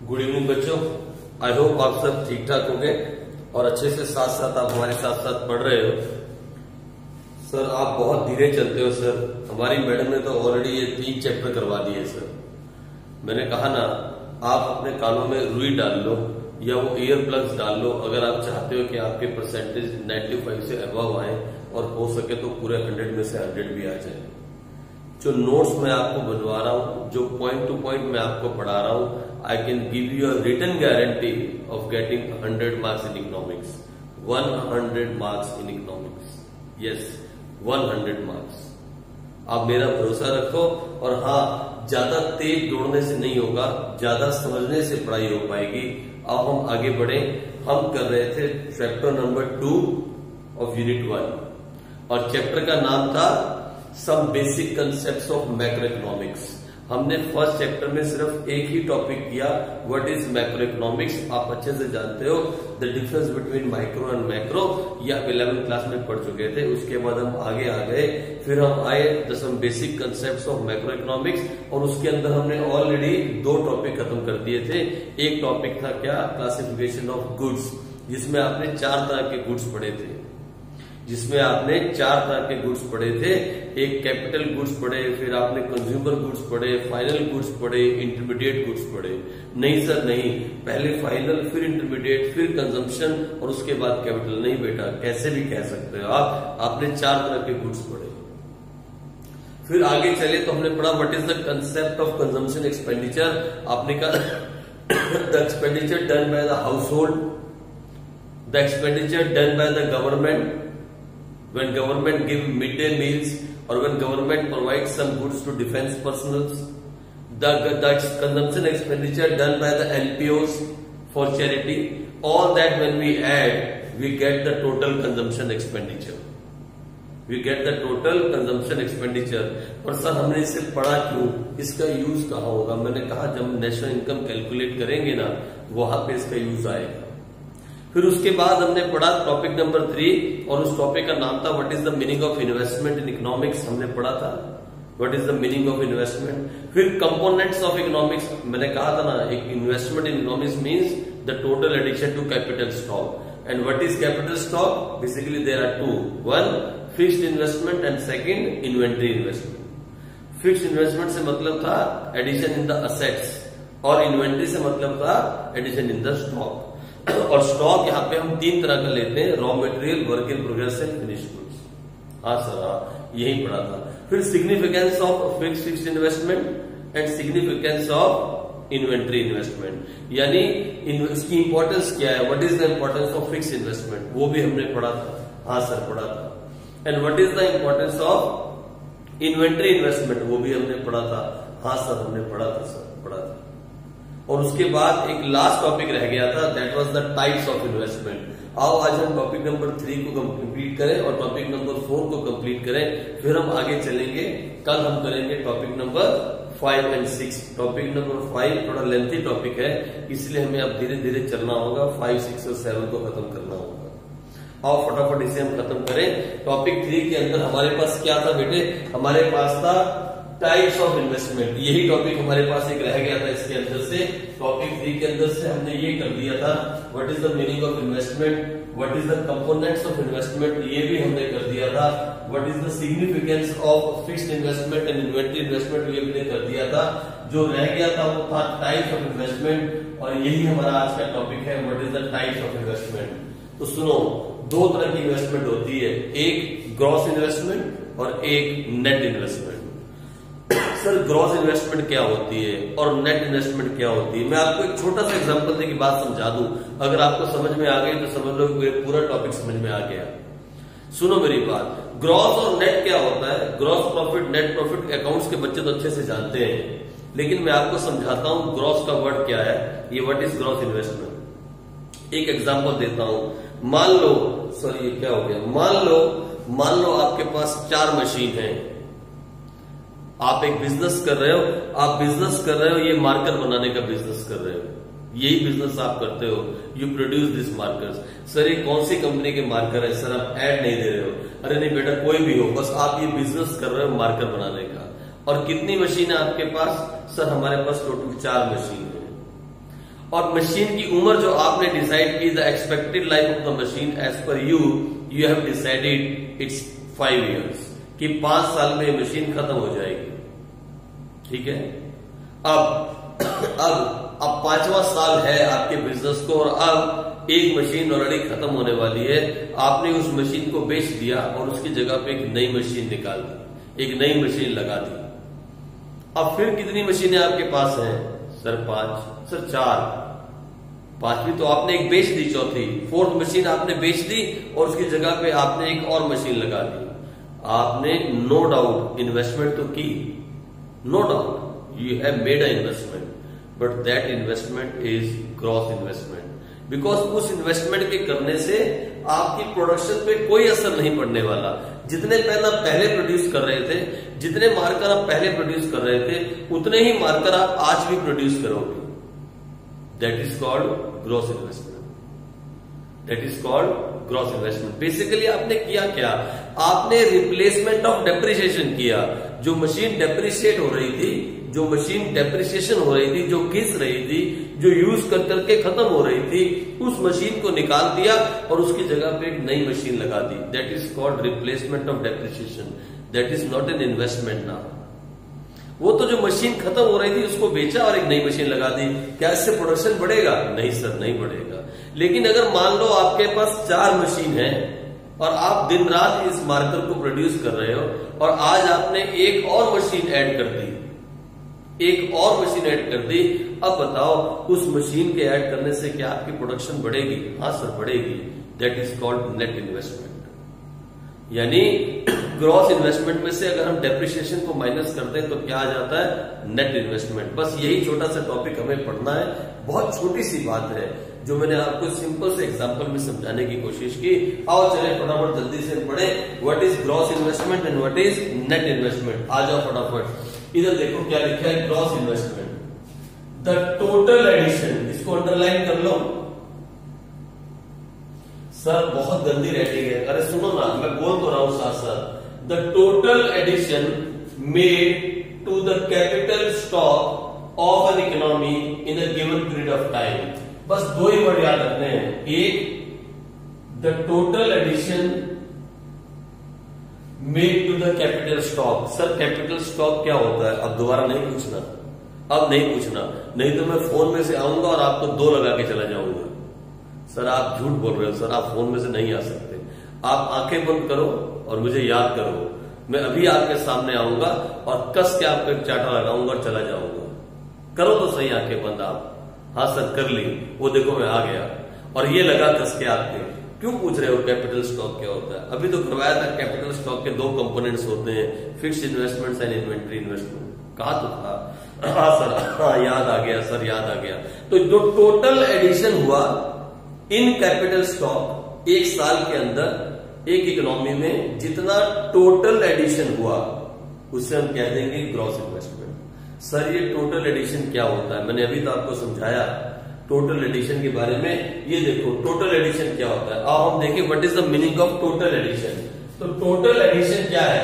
Good evening बच्चों, I hope आप सब ठीक ठाक होंगे और अच्छे से साथ साथ आप हमारे साथ साथ पढ़ रहे हो। सर आप बहुत धीरे चलते हो सर, हमारी मैडम ने तो ऑलरेडी ये 3 चैप्टर करवा दिए सर। मैंने कहा ना, आप अपने कानों में रुई डाल लो या वो ईयर प्लग्स डाल लो अगर आप चाहते हो कि आपके परसेंटेज 95 से अबव आए और हो सके तो पूरे 100 में से 100 भी आ जाए। जो नोट्स मैं आपको बनवा रहा हूँ, जो पॉइंट टू पॉइंट मैं आपको पढ़ा रहा हूँ, I can give you a written guarantee of getting 100 marks in economics, 100 marks in economics, yes 100 marks. आप मेरा भरोसा रखो। और हाँ, ज्यादा तेज दौड़ने से नहीं होगा, ज्यादा समझने से पढ़ाई हो पाएगी। अब हम आगे बढ़े। हम कर रहे थे चैप्टर नंबर 2 ऑफ यूनिट 1 और चैप्टर का नाम था some basic concepts of macro economics. हमने फर्स्ट चैप्टर में सिर्फ एक ही टॉपिक किया, व्हाट इज मैक्रो इकोनॉमिक्स। आप अच्छे से जानते हो the difference between micro and macro, ये आप 11th क्लास में पढ़ चुके थे। उसके बाद हम आगे आ गए, फिर हम आए the some basic concepts of macro economics और उसके अंदर हमने ऑलरेडी 2 टॉपिक खत्म कर दिए थे। एक टॉपिक था क्या, क्लासिफिकेशन ऑफ गुड्स, जिसमें आपने 4 तरह के गुड्स पढ़े थे, एक कैपिटल गुड्स पढ़े, फिर आपने कंज्यूमर गुड्स पढ़े, फाइनल गुड्स पढ़े, इंटरमीडिएट गुड्स पढ़े। नहीं सर नहीं, पहले फाइनल फिर इंटरमीडिएट फिर कंजम्पशन और उसके बाद कैपिटल। नहीं बेटा, कैसे भी कह सकते हो आप, आपने 4 तरह के गुड्स पढ़े। फिर आगे चले तो हमने पढ़ा what is the concept of consumption expenditure. आपने कहा the expenditure done by the household, the expenditure done by the government when government give midday meals or when government provides some goods to defense personals, the consumption expenditure done by the NPOs for charity, all that when we add we get the total consumption expenditure, पर sir हमने इसे पढ़ा क्यों, इसका use कहाँ होगा। मैंने कहा जब नेशनल इनकम कैलकुलेट करेंगे ना, वहां पे इसका यूज आएगा। फिर उसके बाद हमने पढ़ा टॉपिक नंबर 3 और उस टॉपिक का नाम था what is the meaning of investment in economics. हमने पढ़ा था what is the meaning of investment. फिर कंपोनेंट्स ऑफ इकोनॉमिक्स, मैंने कहा था ना, एक investment in economics means the total addition to capital stock. And what is capital stock, basically there are 2, 1 fixed investment and second inventory investment. Fixed investment से मतलब था addition in the assets और inventory से मतलब था addition in the stock. और stock यहाँ पे हम 3 तरह का लेते हैं, raw material, work in progress and finished goods. हाँ सर हाँ, यही पढ़ा था। फिर significance of fixed investment and significance of inventory investment, यानी इसकी इंपॉर्टेंस क्या है, what is the importance of fixed investment, वो भी हमने पढ़ा था। हाँ सर पढ़ा था। And what is the importance of inventory investment, वो भी हमने पढ़ा था। हाँ सर हमने पढ़ा था सर, पढ़ा था। और उसके बाद एक लास्ट टॉपिक रह गया था, that was the types of investment. आओ आज हम टॉपिक नंबर 3 को कंप्लीट करें और टॉपिक नंबर 4 को कंप्लीट करें, फिर हम आगे चलेंगे। कल हम करेंगे topic number 5 and 6। Topic number 5 थोड़ा लेंथी टॉपिक है, इसलिए हमें अब धीरे धीरे चलना होगा, 5, 6 और 7 को खत्म करना होगा। आओ फटाफट इसे हम खत्म करें। टॉपिक 3 के अंदर हमारे पास क्या था बेटे, हमारे पास था टाइप्स ऑफ इन्वेस्टमेंट। यही टॉपिक हमारे पास एक रह गया था इसके अंदर से। टॉपिक 3 के अंदर से हमने ये कर दिया था what is the meaning of investment, what is the components of investment, ये भी हमने कर दिया था। What is the significance of fixed investment and inventory investment, ये हमने कर दिया था। जो रह गया था वो था टाइप्स ऑफ इन्वेस्टमेंट और यही हमारा आज का टॉपिक है, what is the types of investment. तो सुनो, 2 तरह की इन्वेस्टमेंट होती है, एक ग्रॉस इन्वेस्टमेंट और एक net investment. Sir gross investment क्या होती है और नेट इन्वेस्टमेंट क्या होती है, मैं आपको एक छोटा सा एग्जांपल देके बात समझा दूं। अगर आपको समझ में आ गई तो समझ लो पूरा टॉपिक समझ में आ गया। सुनो मेरी बात, ग्रॉस और नेट क्या होता है। Gross profit, net profit accounts के बच्चे तो अच्छे से जानते हैं, लेकिन मैं आपको समझाता हूं ग्रॉस का वर्ड क्या है, ये व्हाट इज ग्रॉस इन्वेस्टमेंट। एक एग्जांपल देता हूं, मान लो सर ये क्या हो गया, मान लो आपके पास 4 मशीन है। आप एक बिजनेस कर रहे हो, ये मार्कर बनाने का बिजनेस कर रहे हो, यही बिजनेस आप करते हो, you produce this markers. Sir ये कौन सी कंपनी के मार्कर है, सर आप ऐड नहीं दे रहे हो। अरे नहीं बेटा, कोई भी हो, बस आप ये बिजनेस कर रहे हो मार्कर बनाने का। और कितनी मशीन है आपके पास, सर हमारे पास टोटल 4 मशीन है। और मशीन की उम्र जो आपने डिसाइड की, the expected life of the machine as per you have decided it's 5 years, कि 5 साल में मशीन खत्म हो जाएगी। ठीक है, अब 5वां साल है आपके बिजनेस को, और अब एक मशीन ऑलरेडी खत्म होने वाली है। आपने उस मशीन को बेच दिया और उसकी जगह पे एक नई मशीन निकाल दी, एक नई मशीन लगा दी। अब फिर कितनी मशीनें आपके पास हैं? सर 5, सर 4, 5वीं तो आपने एक बेच दी, चौथी 4th मशीन आपने बेच दी और उसकी जगह पे आपने एक और मशीन लगा दी। आपने नो डाउट इन्वेस्टमेंट तो की, no doubt you have made a investment, but that investment is gross investment, because उस इन्वेस्टमेंट के करने से आपकी प्रोडक्शन पे कोई असर नहीं पड़ने वाला। जितने पेन आप पहले प्रोड्यूस कर रहे थे, जितने मार्कर आप पहले प्रोड्यूस कर रहे थे, उतने ही मार्कर आप आज भी प्रोड्यूस करोगे। That is called gross investment, that is called gross investment. Basically आपने किया क्या? आपने रिप्लेसमेंट ऑफ डेप्रिसिएशन किया। जो मशीन डेप्रिशिएट हो रही थी, जो मशीन डेप्रिसिएशन हो रही थी, जो घिस रही थी, जो यूज कर करके खत्म हो रही थी, उस मशीन को निकाल दिया और उसकी जगह पे एक नई मशीन लगा दी। That is called replacement of depreciation, that is not an investment now. वो तो जो मशीन खत्म हो रही थी उसको बेचा और एक नई मशीन लगा दी। क्या इससे प्रोडक्शन बढ़ेगा? नहीं सर, नहीं बढ़ेगा। लेकिन अगर मान लो आपके पास 4 मशीन है और आप दिन रात इस मार्कर को प्रोड्यूस कर रहे हो और आज आपने एक और मशीन ऐड कर दी, एक और मशीन ऐड कर दी। अब बताओ उस मशीन के ऐड करने से क्या आपकी प्रोडक्शन बढ़ेगी? हाँ सर, बढ़ेगी। That is called net investment. यानी ग्रॉस इन्वेस्टमेंट में से अगर हम डेप्रिसिएशन को माइनस करते हैं तो क्या आ जाता है? Net investment. बस यही छोटा सा टॉपिक हमें पढ़ना है। बहुत छोटी सी बात है जो मैंने आपको सिंपल से एग्जांपल में समझाने की कोशिश की। आओ चले फटाफट जल्दी से पढ़े, what is gross investment and what is net investment. आ जाओ फटाफट। इधर देखो क्या लिखा है, gross investment, the total addition. इसको अंडरलाइन कर लो। सर बहुत गंदी राइटिंग है। अरे सुनो ना, मैं बोल तो रहा हूं साथ साथ। The total addition made to the capital stock of an economy in a given period of time. बस 2 ही वर्ड याद रखने हैं। एक, the total addition made to the capital stock. Sir capital stock क्या होता है? अब दोबारा नहीं पूछना, अब नहीं पूछना, नहीं तो मैं फोन में से आऊंगा और आपको 2 लगा के चला जाऊंगा। सर आप झूठ बोल रहे हो सर, आप फोन में से नहीं आ सकते। आप आंखें बंद करो और मुझे याद करो। मैं अभी आपके सामने आऊंगा और कस के आपको एक चाटा लगाऊंगा और चला जाऊंगा। करो तो सही आंखें बंद आप। हाँ सर कर ली, वो देखो मैं आ गया और ये लगा कस के आपके। क्यों पूछ रहे हो कैपिटल स्टॉक क्या होता है? अभी तो करवाया था। कैपिटल स्टॉक के 2 कंपोनेंट्स होते हैं, fixed investments and inventory investment. कहा तो था। हाँ सर, हाँ याद आ गया सर, याद आ गया। तो जो टोटल एडिशन हुआ इन कैपिटल स्टॉक एक साल के अंदर एक इकोनॉमी में, जितना टोटल एडिशन हुआ उसे हम कह देंगे ग्रॉस इन्वेस्टमेंट। सर ये टोटल एडिशन क्या होता है? मैंने अभी तो आपको समझाया टोटल एडिशन के बारे में। ये देखो टोटल एडिशन क्या होता है। अब हम देखें what is the meaning of total addition. तो टोटल एडिशन क्या है?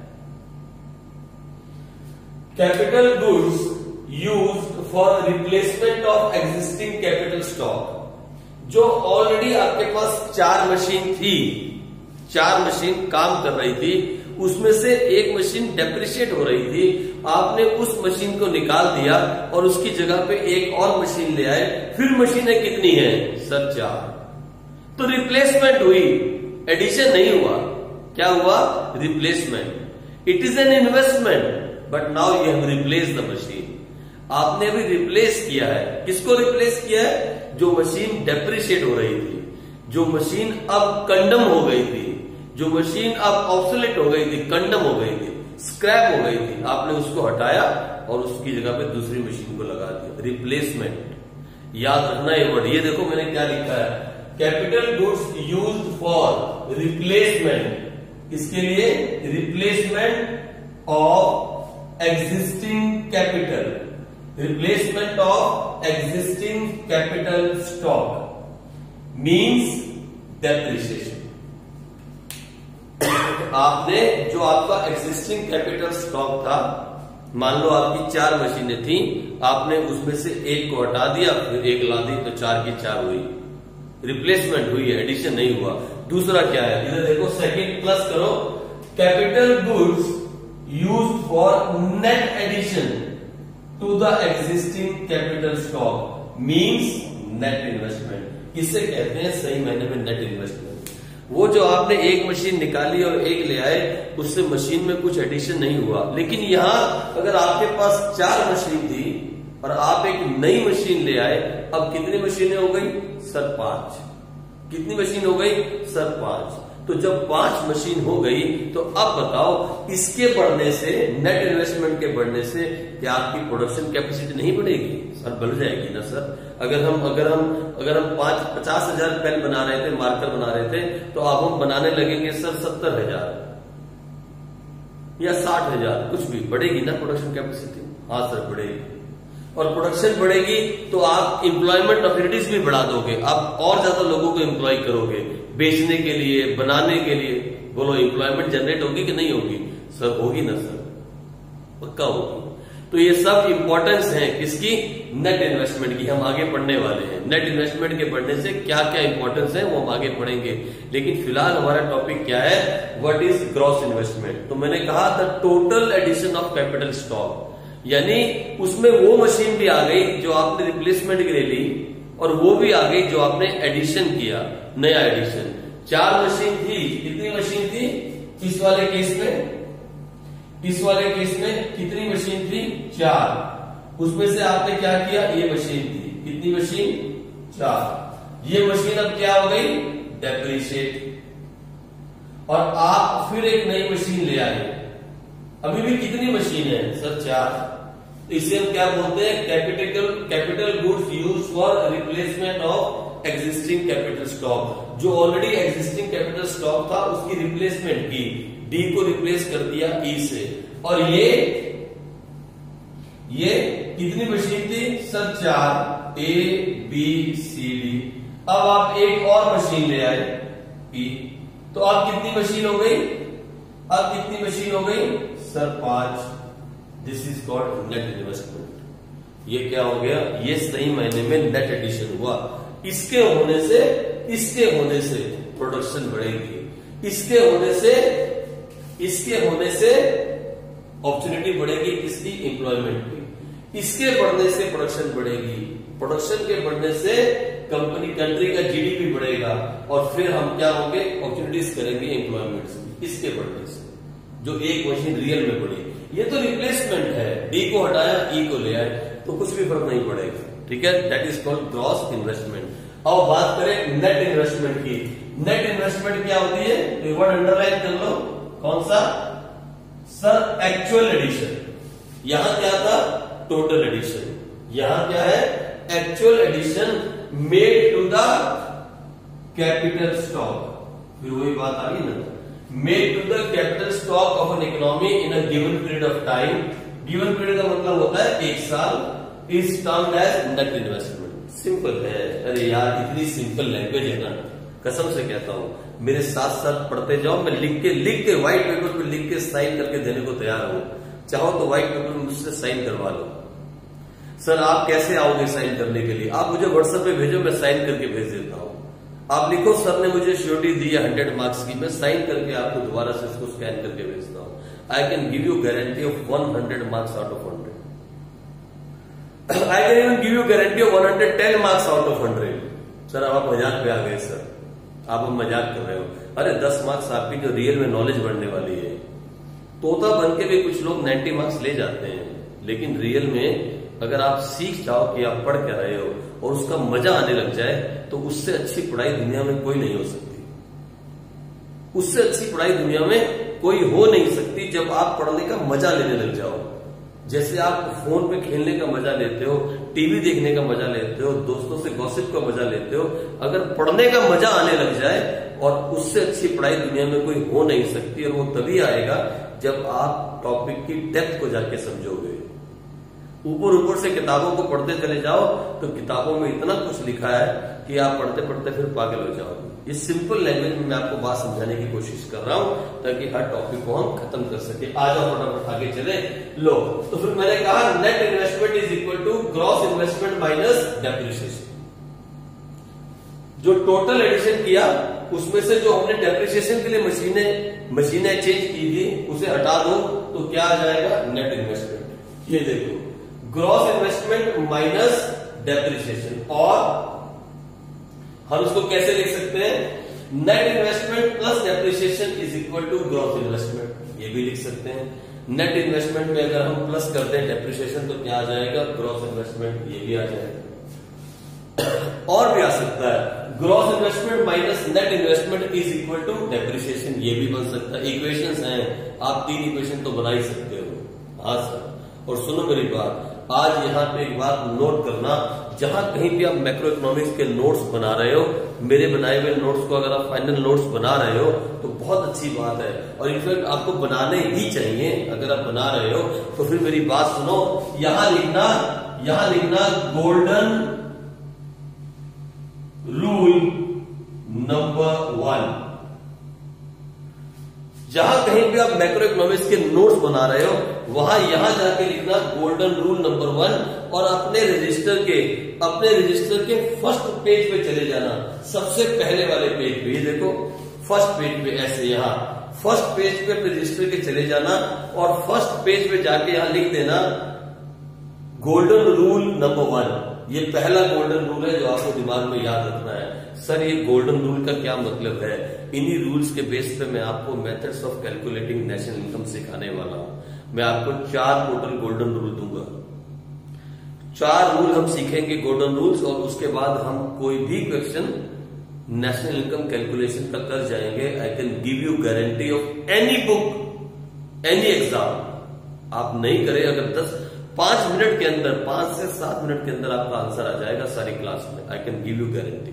Capital goods used for replacement of existing capital stock. जो ऑलरेडी आपके पास 4 मशीन थी, 4 मशीन काम कर रही थी, उसमें से एक मशीन डेप्रिशिएट हो रही थी, आपने उस मशीन को निकाल दिया और उसकी जगह पे एक और मशीन ले आए। फिर मशीनें कितनी हैं? सर 4। तो रिप्लेसमेंट हुई, एडिशन नहीं हुआ। क्या हुआ? Replacement. It is an investment but now you have replace the machine. आपने अभी रिप्लेस किया है। किसको रिप्लेस किया है? जो मशीन डेप्रिशिएट हो रही थी, जो मशीन अब कंडम हो गई थी, जो मशीन अब ऑब्सोलेट हो गई थी, कंडम हो गई थी, स्क्रैप हो गई थी, आपने उसको हटाया और उसकी जगह पे दूसरी मशीन को लगा दिया। रिप्लेसमेंट। याद रखना ये वर्ड। ये देखो मैंने क्या लिखा है, capital goods used for replacement. इसके लिए replacement of existing capital, replacement of existing capital stock means depreciation. आपने जो आपका एग्जिस्टिंग कैपिटल स्टॉक था, मान लो आपकी 4 मशीनें थी, आपने उसमें से एक को हटा दिया, फिर एक ला दी, तो 4 की 4 हुई, रिप्लेसमेंट हुई है, एडिशन नहीं हुआ। दूसरा क्या है, इधर देखो सेकंड प्लस करो, capital goods used for net addition to the existing capital stock means net investment. इसे कहते हैं सही मायने में नेट इन्वेस्टमेंट। वो जो आपने एक मशीन निकाली और एक ले आए, उससे मशीन में कुछ एडिशन नहीं हुआ। लेकिन यहां अगर आपके पास 4 मशीन थी और आप एक नई मशीन ले आए, अब कितनी मशीनें हो गई सर? 5। कितनी मशीन हो गई सर? 5। तो जब 5 मशीन हो गई, तो अब बताओ इसके बढ़ने से, नेट इन्वेस्टमेंट के बढ़ने से क्या आपकी प्रोडक्शन कैपेसिटी नहीं बढ़ेगी? सर बढ़ जाएगी ना सर। अगर हम 50,000 पेन बना रहे थे, मार्कर बना रहे थे, तो अब हम बनाने लगेंगे सर 70,000 या 60,000, कुछ भी बढ़ेगी ना प्रोडक्शन कैपेसिटी? हाँ सर बढ़ेगी। और प्रोडक्शन बढ़ेगी तो आप एम्प्लॉयमेंट अपॉर्चुनिटीज भी बढ़ा दोगे, आप और ज्यादा लोगों को एम्प्लॉय करोगे बेचने के लिए, बनाने के लिए। बोलो एम्प्लॉयमेंट जनरेट होगी कि नहीं होगी? सर होगी ना सर, पक्का होगी। तो ये सब इंपॉर्टेंस है किसकी? नेट इन्वेस्टमेंट की। हम आगे पढ़ने वाले हैं नेट इन्वेस्टमेंट के बढ़ने से क्या क्या इंपॉर्टेंस है, वो हम आगे पढ़ेंगे। लेकिन फिलहाल हमारा टॉपिक क्या है? What is gross investment. तो मैंने कहा the total addition of capital stock, यानी उसमें वो मशीन भी आ गई जो आपने रिप्लेसमेंट के लिए ली, और वो भी आ गई जो आपने एडिशन किया, नया एडिशन। 4 मशीन थी, कितनी मशीन थी इस वाले केस में? इस वाले केस में कितनी मशीन थी? 4। उसमें से आपने क्या किया? ये मशीन थी, कितनी मशीन? 4। ये मशीन अब क्या हो गई? डेप्रिशिएट। और आप फिर एक नई मशीन ले आए, अभी भी कितनी मशीन है सर? 4। तो इसे हम क्या बोलते हैं? Capital goods use for replacement of existing capital stock. जो ऑलरेडी एग्जिस्टिंग कैपिटल स्टॉक था उसकी रिप्लेसमेंट की, डी को रिप्लेस कर दिया ई से। और ये कितनी मशीन थी sir? 4, A B C D. अब आप एक और मशीन ले आए ई, तो अब कितनी मशीन हो गई? अब कितनी मशीन हो गई sir? 5। This is called net investment. ये क्या हो गया? ये सही मायने में नेट एडिशन हुआ। इसके होने से प्रोडक्शन बढ़ेगी, इसके होने से अपॉर्चुनिटी बढ़ेगी, किसकी? एम्प्लॉयमेंट की। इसके बढ़ने से प्रोडक्शन बढ़ेगी, प्रोडक्शन के बढ़ने से कंट्री का जीडीपी बढ़ेगा, और फिर हम क्या होंगे? अपॉर्चुनिटीज करेंगे एम्प्लॉयमेंट से। इसके बढ़ने से जो एक मशीन रियल में बढ़ी, ये तो रिप्लेसमेंट है, डी को हटाया ई को ले आए, तो कुछ भी फर्क नहीं पड़ेगा। ठीक है, that is called gross investment. अब बात करें नेट इन्वेस्टमेंट की। नेट इन्वेस्टमेंट क्या होती है? तो वर्ड अंडरलाइन कर लो, कौन सा सर? Actual addition. यहां क्या था? Total addition. यहां क्या है? Actual addition made to the capital stock. फिर वही बात आ गई ना, made to the capital stock of an economy in a given period of time. Given period का मतलब होता है 1 साल। Is termed as net investment. Simple है। अरे यार इतनी सिंपल लैंग्वेज है ना, कसम से कहता हूं, मेरे साथ साथ पढ़ते जाओ। मैं लिख के व्हाइट पेपर पे लिख के साइन करके देने को तैयार हूं। चाहो तो व्हाइट पेपर में मुझसे साइन करवा लो। सर आप कैसे आओगे साइन करने के लिए? आप मुझे व्हाट्सएप पे भेजो, मैं साइन करके भेज देता हूं। आप लिखो सर ने मुझे श्योरिटी दी है 100 मार्क्स की, मैं साइन करके आपको दोबारा से इसको स्कैन करके भेजता हूं। I can give you guarantee of 100 marks out of 100। I can even give you guarantee of 110 marks out of 100। Sir अब आप मजाक पे आ गए सर, आप अब मजाक कर रहे हो। अरे 10 मार्क्स आपकी जो रियल में नॉलेज बढ़ने वाली है। तोता बन के भी कुछ लोग 90 मार्क्स ले जाते हैं, लेकिन रियल में अगर आप सीख जाओ कि आप पढ़ क्या रहे हो और उसका मजा आने लग जाए, तो उससे अच्छी पढ़ाई दुनिया में कोई नहीं हो सकती। उससे अच्छी पढ़ाई दुनिया में कोई हो नहीं सकती जब आप पढ़ने का मजा लेने लग जाओ। जैसे आप फोन पे खेलने का मजा लेते हो, टीवी देखने का मजा लेते हो, दोस्तों से गॉसिप का मजा लेते हो, अगर पढ़ने का मजा आने लग जाए, और उससे अच्छी पढ़ाई दुनिया में कोई हो नहीं सकती। और वो तभी आएगा जब आप टॉपिक की डेप्थ को जाके समझोगे। ऊपर ऊपर से किताबों को पढ़ते चले जाओ तो किताबों में इतना कुछ लिखा है कि आप पढ़ते पढ़ते फिर पागल हो जाओगे। इस सिंपल लैंग्वेज में मैं आपको बात समझाने की कोशिश कर रहा हूं ताकि हर टॉपिक को हम खत्म कर सके। आ जाओ फटाफट आगे चले। लो, तो फिर मैंने कहा net investment is equal to gross investment minus depreciation. जो टोटल एडिशन किया उसमें से जो हमने डेप्रिसिएशन के लिए मशीनें चेंज की थी उसे हटा दो तो क्या आ जाएगा? Net investment. ये देखो, ग्रॉस इन्वेस्टमेंट माइनस डेप्रिसिएशन, और हम उसको कैसे लिख सकते हैं? Net investment plus depreciation is equal to gross investment. ये भी लिख सकते हैं। नेट इन्वेस्टमेंट में अगर हम प्लस करते हैं डेप्रिसिएशन तो क्या आ जाएगा? Gross investment. ये भी आ जाएगा। और भी आ सकता है, gross investment minus net investment is equal to depreciation. ये भी बन सकता है। इक्वेशंस हैं, आप 3 इक्वेशन तो बना ही सकते हो। हाँ सर। और सुनो मेरी बात, आज यहाँ पे एक बात नोट करना, जहां कहीं भी आप मैक्रो इकोनॉमिक्स के नोट्स बना रहे हो, मेरे बनाए हुए नोट्स को अगर आप फाइनल नोट्स बना रहे हो तो बहुत अच्छी बात है, और इनफैक्ट आपको बनाने ही चाहिए। अगर आप बना रहे हो तो फिर मेरी बात सुनो, यहां लिखना गोल्डन रूल नंबर 1। जहां कहीं भी आप मैक्रो इकोनॉमिक्स के नोट्स बना रहे हो वहां यहां जाके लिखना गोल्डन रूल नंबर 1, और अपने रजिस्टर के फर्स्ट पेज पे चले जाना, सबसे पहले वाले पेज पे। ये देखो फर्स्ट पेज पे, ऐसे यहां फर्स्ट पेज पे रजिस्टर के चले जाना और फर्स्ट पेज पे जाके यहां लिख देना गोल्डन रूल नंबर 1। ये पहला गोल्डन रूल है जो आपको दिमाग में याद रखना है। सर ये गोल्डन रूल का क्या मतलब है? इन्हीं रूल्स के बेस पे मैं आपको methods of calculating national income सिखाने वाला हूं। मैं आपको 4 टोटल गोल्डन रूल दूंगा। 4 रूल हम सीखेंगे गोल्डन रूल्स, और उसके बाद हम कोई भी क्वेश्चन नेशनल इनकम कैलकुलेशन का कर जाएंगे। I can give you guarantee of any book, any exam. आप नहीं करें, अगर 5 मिनट के अंदर, 5 से 7 मिनट के अंदर आपका आंसर आ जाएगा सारी क्लास में। I can give you guarantee.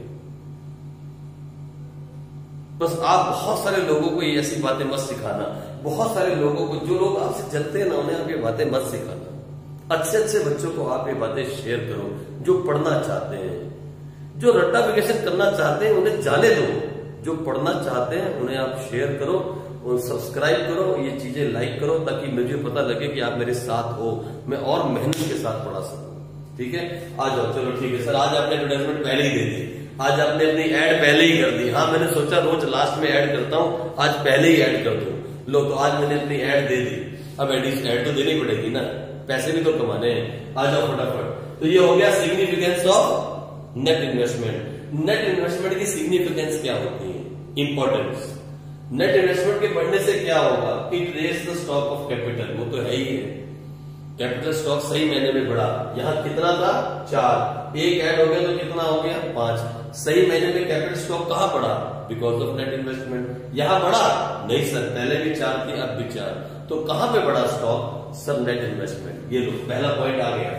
बस आप बहुत सारे लोगों को ये ऐसी बातें मत सिखाना। बहुत सारे लोगों को, जो लोग आपसे चलते हैं ना, उन्हें आप ये बातें मत सिखाना। अच्छे अच्छे बच्चों को आप ये बातें शेयर करो, जो पढ़ना चाहते हैं, जो रट्टाफिकेशन करना चाहते हैं उन्हें जाने दो। जो पढ़ना चाहते हैं उन्हें आप शेयर करो, और सब्सक्राइब करो, ये चीजें लाइक करो, ताकि मुझे पता लगे कि आप मेरे साथ हो, मैं और मेहनत के साथ पढ़ा सकूं। ठीक है, आ जाओ। चलो ठीक है सर, आज आपने एडवर्टाइजमेंट पहले ही दे दी, आज आपने अपनी ऐड पहले ही कर दी। हाँ, मैंने सोचा रोज लास्ट में ऐड करता हूं, आज पहले ही ऐड कर दूं। लो, तो आज मैंने अपनी ऐड दे दी। अब ऐड तो देनी पड़ेगी ना, पैसे भी तो कमाने हैं। आ जाओ फटाफट। तो ये हो गया significance of net investment. Net investment की सिग्निफिकेंस क्या होती है? इंपॉर्टेंस। नेट इन्वेस्टमेंट के बढ़ने से क्या होगा? It raise the stock of capital. वो तो है ही है, कैपिटल स्टॉक सही महीने में बढ़ा। यहां कितना था? 4। एक ऐड हो गया तो कितना हो गया? 5। सही महीने में कैपिटल स्टॉक कहां बढ़ा? Because of net investment. यहां बढ़ा? नहीं सर, पहले भी 4 थी, अब भी 4। तो कहां पे बढ़ा स्टॉक? Sir net investment. ये लो, पहला पॉइंट आ गया।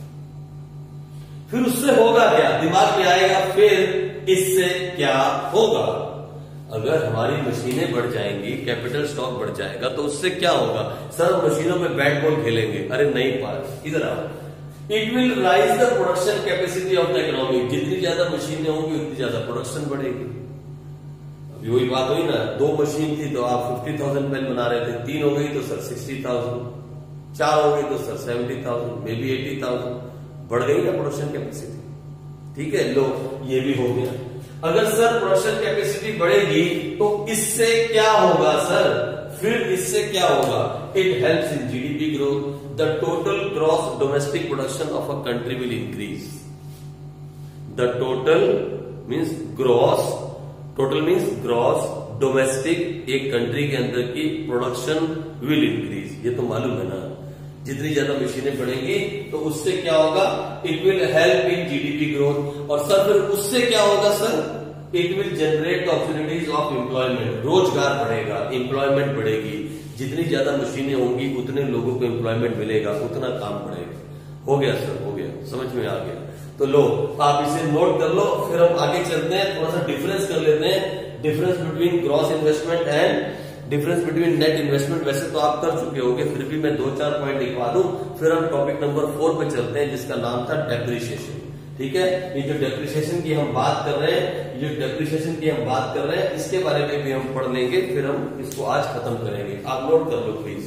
फिर उससे होगा क्या? दिमाग में आएगा, फिर इससे क्या होगा? अगर हमारी मशीनें बढ़ जाएंगी, कैपिटल स्टॉक बढ़ जाएगा, तो उससे क्या होगा? सर मशीनों में बैट बॉल खेलेंगे। अरे नहीं पास, इधर आओ। It will rise the production capacity of the economy. जितनी ज्यादा मशीनें होंगी उतनी ज्यादा प्रोडक्शन बढ़ेगी। अभी वही बात हुई ना, 2 मशीन थी तो आप 50,000 बैल बना रहे थे, 3 हो गई तो सर 60,000, 4 हो गई तो सर 70,000, मे बी 80,000। बढ़ गई ना प्रोडक्शन कैपेसिटी। ठीक है, लो ये भी हो गया। अगर सर प्रोडक्शन कैपेसिटी बढ़ेगी तो इससे क्या होगा सर? फिर इससे क्या होगा? It helps in GDP growth. The total gross domestic production of a country will increase. The total means gross domestic, एक कंट्री के अंदर की प्रोडक्शन विल इंक्रीज। ये तो मालूम है ना, जितनी ज्यादा मशीनें बढ़ेंगी तो उससे क्या होगा? It will help in GDP growth. और सर फिर उससे क्या होगा sir? It will generate the opportunities of employment. रोजगार बढ़ेगा, एम्प्लॉयमेंट बढ़ेगी। जितनी ज्यादा मशीनें होंगी उतने लोगों को एम्प्लॉयमेंट मिलेगा, उतना काम बढ़ेगा। हो गया सर, हो गया, समझ में आ गया। तो लो, आप इसे नोट कर लो, फिर हम आगे चलते हैं, थोड़ा सा डिफरेंस कर लेते हैं। Difference between gross investment and difference between net investment वैसे तो आप कर चुके होगे, फिर भी मैं 2-4 पॉइंट लिखवा दूं, फिर हम टॉपिक नंबर 4 पे चलते हैं जिसका नाम था डेप्रिसिएशन। ठीक है, ये जो डेप्रिसिएशन की हम बात कर रहे हैं, इसके बारे में भी हम पढ़ लेंगे, फिर हम इसको आज खत्म करेंगे। आप नोट कर लो प्लीज।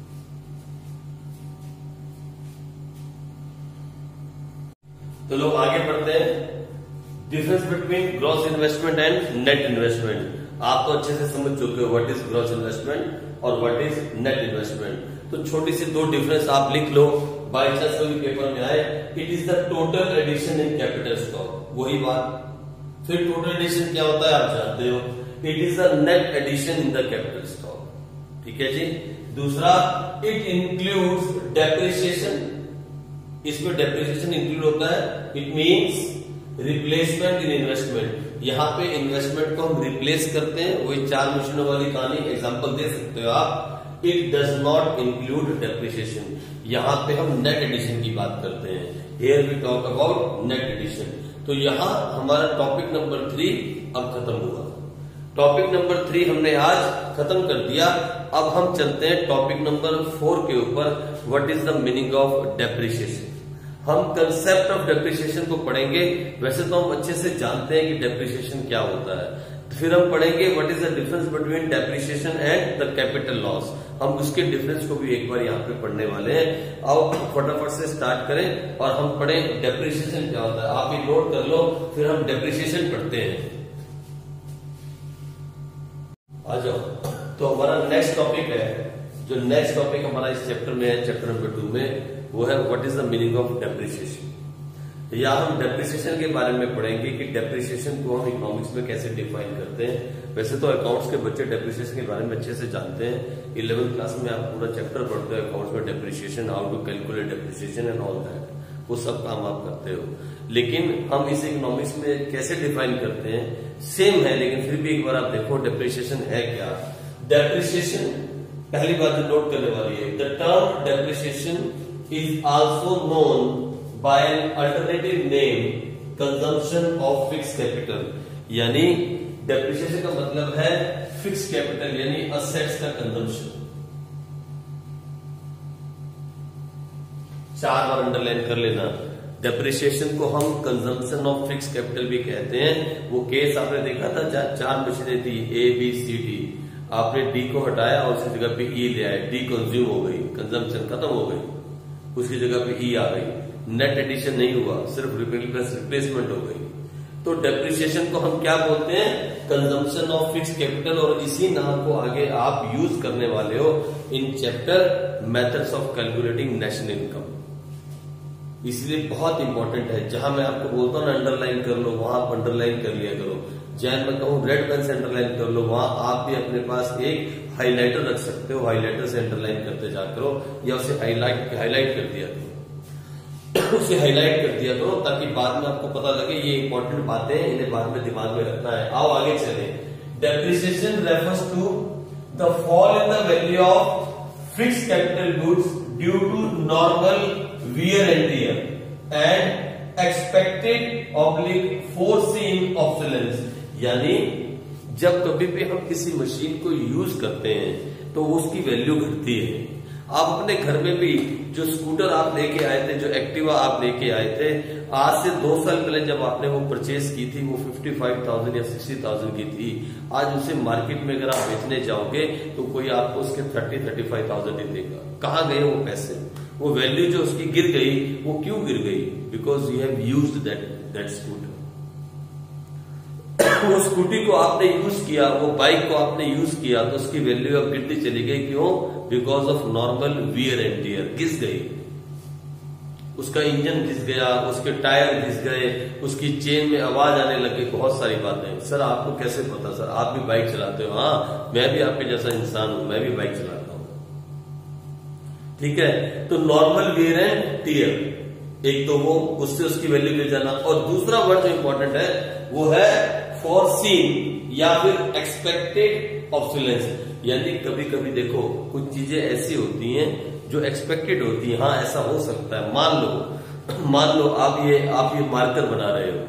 तो लोग आगे बढ़ते हैं। Difference between gross investment and net investment आप तो अच्छे से समझ चुके हो, व्हाट इज ग्रॉस इन्वेस्टमेंट और व्हाट इज नेट इन्वेस्टमेंट। तो छोटी सी 2 डिफरेंस आप लिख लो, बाई चांस कभी पेपर में आए। It is the total addition in capital stock, वही बात। फिर टोटल एडिशन क्या होता है आप जानते हो, it is the net addition in the capital stock. ठीक है जी। दूसरा, इट इंक्लूड्स डेप्रिसिएशन, इसमें डेप्रिसिएशन इंक्लूड होता है। It means replacement in investment, यहाँ पे इन्वेस्टमेंट को हम रिप्लेस करते हैं, वही 4 मशीनों वाली कहानी, एग्जांपल दे सकते हो आप। It does not include depreciation, यहाँ पे हम नेट एडिशन की बात करते हैं। Here we talk about net addition. तो यहाँ हमारा टॉपिक नंबर 3 अब खत्म हुआ। टॉपिक नंबर 3 हमने आज खत्म कर दिया। अब हम चलते हैं टॉपिक नंबर 4 के ऊपर, what is the meaning of depreciation. हम कंसेप्ट ऑफ डेप्रिसिएशन को पढ़ेंगे। वैसे तो हम अच्छे से जानते हैं कि डेप्रिसिएशन क्या होता है। फिर हम पढ़ेंगे what is the difference between depreciation and the capital loss. हम उसके डिफरेंस को भी एक बार यहाँ पे पढ़ने वाले हैं। आओ फटाफट से स्टार्ट करें और हम पढ़ें डेप्रिसिएशन क्या होता है। आप ये नोट कर लो, फिर हम डेप्रिसिएशन पढ़ते हैं। आ जाओ। तो हमारा नेक्स्ट टॉपिक है, जो नेक्स्ट टॉपिक हमारा इस चैप्टर में है, चैप्टर नंबर 2 में, वो है what is the meaning of depreciation. या हम डेप्रिसिएशन के बारे में पढ़ेंगे कि डेप्रिसिएशन को हम इकोनॉमिक्स में कैसे डिफाइन करते हैं। वैसे तो अकाउंट्स के बच्चे डेप्रिसिएशन के बारे में अच्छे से जानते हैं। 11th क्लास में आप पूरा चैप्टर पढ़ते हो अकाउंट्स में, depreciation, how to calculate depreciation and all that, वो सब काम आप करते हो। लेकिन हम इसे इकोनॉमिक्स में कैसे डिफाइन करते हैं, सेम है, लेकिन फिर भी एक बार आप देखो डेप्रिसिएशन है क्या। डेप्रिसिएशन, पहली बात जो नोट करने वाली है, the term depreciation is also known by an alternative name consumption of fixed capital। यानी डेप्रिसिएशन का मतलब है फिक्स कैपिटल यानी असेट्स का कंजम्पशन। 4 बार अंडरलाइन कर लेना। डेप्रिसिएशन को हम कंजम्पशन ऑफ फिक्स कैपिटल भी कहते हैं। वो केस आपने देखा था, 4 मशीनें थी A B C D, आपने D को हटाया और उसकी जगह पे E ले आए, D कंज्यूम हो गई, कंजम्पशन खत्म हो गई, उसकी जगह पे E आ गई। नेट एडिशन नहीं हुआ, सिर्फ रिप्लेसमेंट हो गई। तो डेप्रिसिएशन को हम क्या बोलते हैं, कंजम्पशन ऑफ फिक्स कैपिटल। और इसी नाम को आगे आप यूज करने वाले हो in chapter methods of calculating national income. इसलिए बहुत इंपॉर्टेंट है। जहां मैं आपको बोलता हूं ना अंडरलाइन कर लो, वहां आप अंडरलाइन कर लिया करो। जहां मैं कहूं रेड पेन से अंडरलाइन कर लो, वहां आप भी अपने पास एक हाइलाइटर रख सकते हो, हाइलाइटर से अंडरलाइन करते जा करो, या उसे हाईलाइट कर दिया करो उसे हाईलाइट कर दिया करो, ताकि बाद में आपको पता लगे ये इंपॉर्टेंट बातें, इन्हें बाद में दिमाग में रखना है। आओ आगे चले। Depreciation refers to the fall in the value of fixed capital goods due to normal wear and tear and expected oblique foreseen obsolescence. यानी जब कभी भी हम किसी मशीन को यूज करते हैं तो उसकी वैल्यू घटती है। आप अपने घर में भी जो स्कूटर आप लेके आए थे, जो एक्टिवा आप लेके आए थे, आज से 2 साल पहले जब आपने वो परचेज की थी, वो 55,000 या 60,000 की थी। आज उसे मार्केट में अगर आप बेचने जाओगे तो कोई आपको उसके 30-35,000 ही देगा। कहाँ गए वो पैसे? वो वैल्यू जो उसकी गिर गई, वो क्यों गिर गई? Because you have used that scooter. वो स्कूटी को आपने यूज किया, वो बाइक को आपने यूज किया, तो उसकी वैल्यू अब गिरती चली गई। क्यों? Because of normal wear and tear, घिस गई। उसका इंजन घिस गया, उसके टायर घिस गए, उसकी चेन में आवाज आने लग गई, बहुत सारी बातें। सर आपको कैसे पता? सर आप भी बाइक चलाते हो। हाँ, मैं भी आपके जैसा इंसान हूं, मैं भी बाइक चलाता हूं। ठीक है, तो नॉर्मल वियर एंड टियर, एक तो वो, उससे उसकी वैल्यू गिर जाना। और दूसरा वर्ड जो इंपॉर्टेंट है वो है फोरसीन या फिर एक्सपेक्टेड ऑब्सोलेंस। यानी कभी कभी देखो कुछ चीजें ऐसी होती हैं जो एक्सपेक्टेड होती है। हाँ, ऐसा हो सकता है। मान लो आप ये मार्कर बना रहे हो,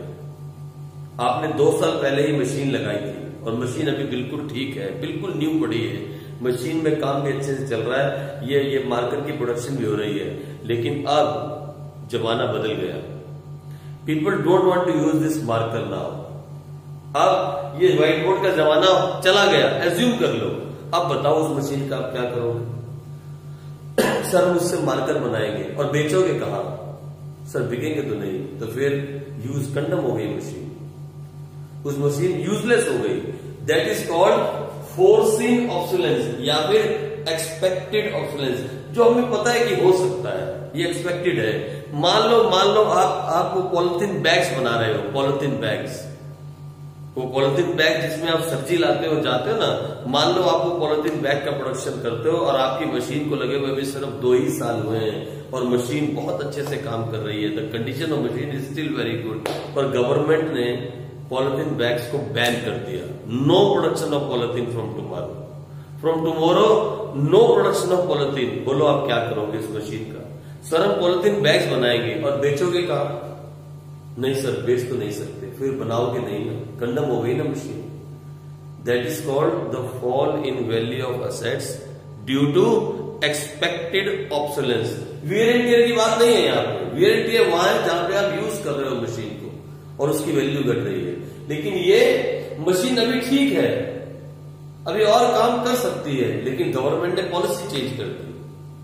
आपने 2 साल पहले ही मशीन लगाई थी और मशीन अभी बिल्कुल ठीक है, बिल्कुल न्यू पड़ी है। मशीन में काम भी अच्छे से चल रहा है, ये मार्कर की प्रोडक्शन भी हो रही है। लेकिन अब जमाना बदल गया, people don't want to use this marker now. अब ये व्हाइट बोर्ड का जमाना चला गया, एज्यूम कर लो। अब बताओ उस मशीन का आप क्या करोगे? सर हम उससे मार्कर बनाएंगे और बेचोगे कहाँ? सर बिकेंगे तो नहीं, तो फिर यूज कंडम हो गई मशीन, उस मशीन यूजलेस हो गई। That is called forcing obsolescence या फिर एक्सपेक्टेड ऑब्सोलेंस, जो हमें पता है कि हो सकता है, ये एक्सपेक्टेड है। मान लो आप वो पॉलिथीन बैग्स बना रहे हो, पॉलिथीन बैग्स, वो पॉलिथीन बैग जिसमें आप सब्जी लाते हो जाते हो ना, मान लो आप वो पॉलिथीन बैग का प्रोडक्शन करते हो और आपकी मशीन को लगे हुए अभी सिर्फ 2 ही साल हुए हैं और मशीन बहुत अच्छे से काम कर रही है, the condition of machine is still very good. पर गवर्नमेंट ने पॉलिथीन बैग्स को बैन कर दिया, no production of polythene from tomorrow no production of polythene. बोलो आप क्या करोगे इस मशीन का? सर हम पॉलिथीन बैग्स बनाएंगे और बेचोगे कहाँ? नहीं सर बेच तो नहीं सकते, फिर बनाओगे नहीं ना, कंडम हो गई ना machine. That is called the fall in value of assets due to expected obsolescence. Wear and tear की बात नहीं है यहाँ पे, वियर एंड टियर वहां है जहां पे आप यूज कर रहे हो मशीन को और उसकी वैल्यू घट रही है। लेकिन ये मशीन अभी ठीक है, अभी और काम कर सकती है, लेकिन गवर्नमेंट ने पॉलिसी चेंज कर दी,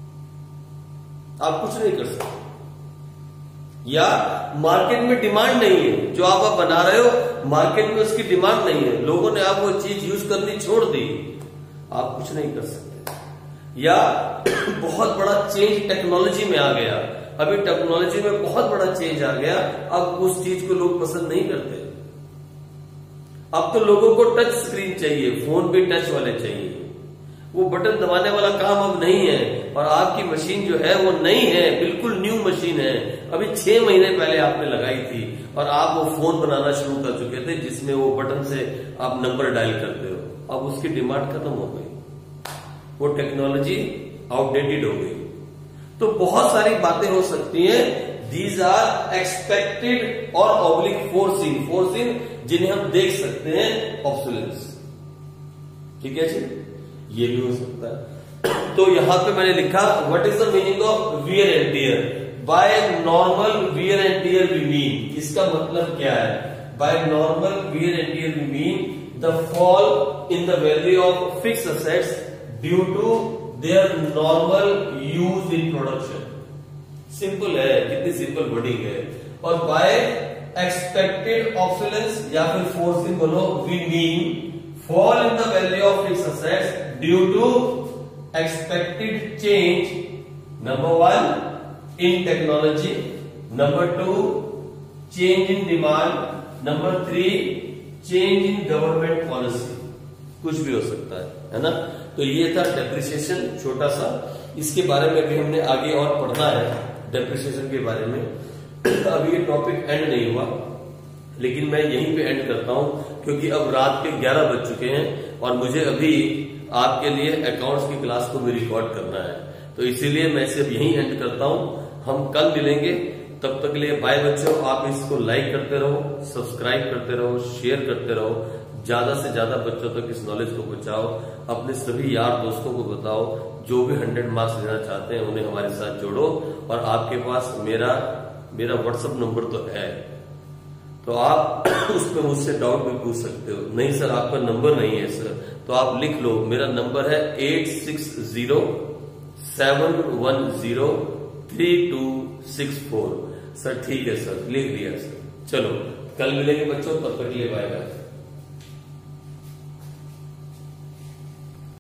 आप कुछ नहीं कर सकते। या मार्केट में डिमांड नहीं है, जो आप बना रहे हो मार्केट में उसकी डिमांड नहीं है, लोगों ने आप वो चीज यूज करनी छोड़ दी, आप कुछ नहीं कर सकते। या बहुत बड़ा चेंज टेक्नोलॉजी में आ गया, अभी टेक्नोलॉजी में बहुत बड़ा चेंज आ गया, अब उस चीज को लोग पसंद नहीं करते। अब तो लोगों को टच स्क्रीन चाहिए, फोन भी टच वाले चाहिए, वो बटन दबाने वाला काम अब नहीं है। और आपकी मशीन जो है वो नई है, बिल्कुल न्यू मशीन है, अभी 6 महीने पहले आपने लगाई थी और आप वो फोन बनाना शुरू कर चुके थे जिसमें वो बटन से आप नंबर डायल करते हो। अब उसकी डिमांड खत्म हो गई, वो टेक्नोलॉजी आउटडेटेड हो गई। तो बहुत सारी बातें हो सकती हैं, दीज आर एक्सपेक्टेड और ऑब्लिक फोर्सिंग जिन्हें हम देख सकते हैं ऑब्सोलेंस। ठीक है जी, ये भी हो सकता है। तो यहां पे मैंने लिखा what is the meaning of wear and tear? By normal wear and tear we mean, इसका मतलब क्या है? By normal wear and tear we mean the fall in the value of fixed assets due to their normal use in production. Simple है, कितनी simple wording है। और bye expected obsolescence या फिर फोर्सिंग बोलो, we mean fall in the value of fixed assets due to expected change, number 1 in technology, number 2 change in demand, number 3 change in government policy। कुछ भी हो सकता है ना। तो ये था डेप्रिसिएशन छोटा सा, इसके बारे में भी हमने आगे और पढ़ना है डेप्रिसिएशन के बारे में। अभी ये टॉपिक एंड नहीं हुआ, लेकिन मैं यहीं पे एंड करता हूं क्योंकि अब रात के 11 बज चुके हैं और मुझे अभी आपके लिए अकाउंट्स की क्लास को भी रिकॉर्ड करना है, तो इसीलिए मैं सिर्फ यहीं एंड करता हूं। हम कल मिलेंगे, तब तक के लिए बाय बच्चों। आप इसको लाइक करते रहो, सब्सक्राइब करते रहो, शेयर करते रहो, ज्यादा से ज्यादा बच्चों तक इस नॉलेज को पहुंचाओ, अपने सभी यार दोस्तों को बताओ, जो भी 100 मार्क्स लेना चाहते हैं उन्हें हमारे साथ जोड़ो। और आपके पास मेरा व्हाट्सएप नंबर तो है, तो आप उस पर मुझसे डाउट भी पूछ सकते हो। नहीं सर आपका नंबर नहीं है सर, तो आप लिख लो, मेरा नंबर है 8607103264। सर ठीक है सर, लिख लिया सर। चलो कल मिलेंगे बच्चों, तब तक के लिए बाय बाय।